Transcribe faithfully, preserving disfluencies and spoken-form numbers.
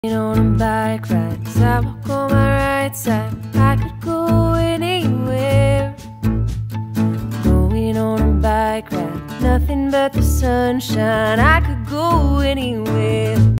On a bike ride, sidewalk on my right side. I could go anywhere. Going on a bike ride, nothing but the sunshine. I could go anywhere.